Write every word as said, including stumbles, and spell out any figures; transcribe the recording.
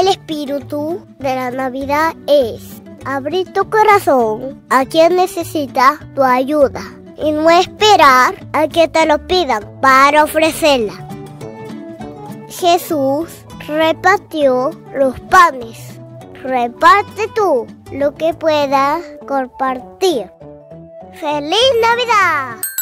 El espíritu de la Navidad es abrir tu corazón a quien necesita tu ayuda y no esperar a que te lo pidan para ofrecerla. Jesús repartió los panes. Reparte tú lo que puedas compartir. ¡Feliz Navidad!